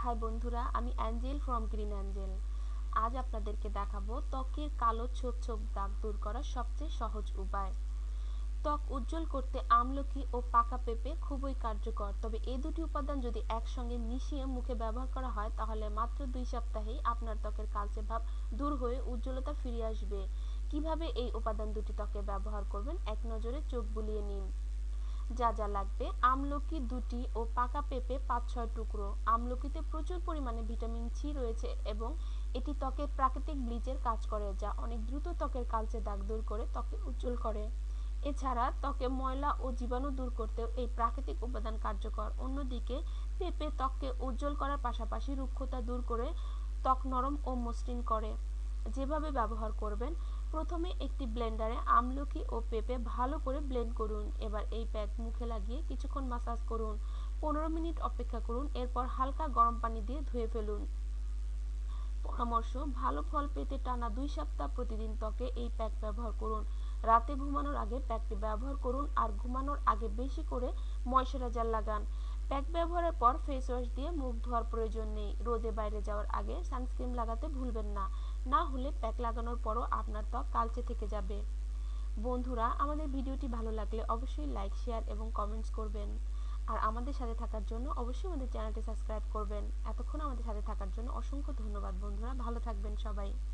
High বন্ধুরা, আমি Angel from green Angel. আজ আপনাদেরকে দেখাবো ত্বকের কালো ছোপ ছোপ দাগ দূর করার সবচেয়ে সহজ উপায়। ত্বক উজ্জ্বল করতে আমলকি ও পাকা পেঁপে খুবই কার্যকর। তবে এই দুটি উপাদান যদি একসঙ্গে মিশিয়ে মুখে ব্যবহার করা হয় তাহলে মাত্র 2 সপ্তাহেই আপনার ত্বকের কালচে ভাব দূর হয়ে উজ্জ্বলতা ফিরে আসবে। কিভাবে এই উপাদান দুটি ত্বকে ব্যবহার করবেন, এক নজরে চোখ বুলিয়ে নিন। যা যা লাগবে: আমলকি 2টি ও পাকা পেঁপে 5-6 টুকরো। আমলকিতে প্রচুর পরিমাণে ভিটামিন সি রয়েছে এবং এটি ত্বকের প্রাকৃতিক ব্লিচের কাজ করে, যা অনেক দ্রুত ত্বকের কালচে দাগ দূর করে ত্বকে উজ্জ্বল করে। এছাড়া ত্বকে ময়লা ও জীবাণু দূর করতেও এই প্রাকৃতিক উপাদান কার্যকর। অন্যদিকে পেঁপে ত্বককে উজ্জ্বল করার পাশাপাশি রুক্ষতা দূর করে ত্বক নরম ও মসৃণ করে। যেভাবে ব্যবহার করবেন: প্রথমে একটি ব্লেন্ডারে আমলকি ও পেঁপে ভালো করে ব্লেন্ড করুন। এবার এই প্যাক মুখে লাগিয়ে কিছুক্ষণ মাসাজ করুন। 15 মিনিট অপেক্ষা করুন, এরপর হালকা গরম পানি দিয়ে ধুয়ে ফেলুন। পরামর্শ: ভালো ফল পেতে টানা 2 সপ্তাহ প্রতিদিন ত্বকে এই প্যাক ব্যবহার করুন। রাতে ঘুমানোর আগে প্যাকটি ব্যবহার করুন আর ঘুমানোর আগে বেশি করে ময়শ্চারাইজার লাগান। প্যাক ব্যবহারের পর ফেস ওয়াশ দিয়ে মুখ ধোয়ার প্রয়োজন নেই। রোদে বাইরে যাওয়ার আগে সানস্ক্রিন লাগাতে ভুলবেন না, না হলে প্যাক লাগানোর পরও আপনার ত্বক কালচে থেকে যাবে। বন্ধুরা, আমাদের ভিডিওটি ভালো লাগলে অবশ্যই লাইক, শেয়ার এবং কমেন্টস করবেন। আর আমাদের সাথে থাকার জন্য অবশ্যই আমাদের চ্যানেলটি সাবস্ক্রাইব করবেন। এতক্ষণ আমাদের সাথে থাকার জন্য অসংখ্য ধন্যবাদ বন্ধুরা, ভালো থাকবেন সবাই।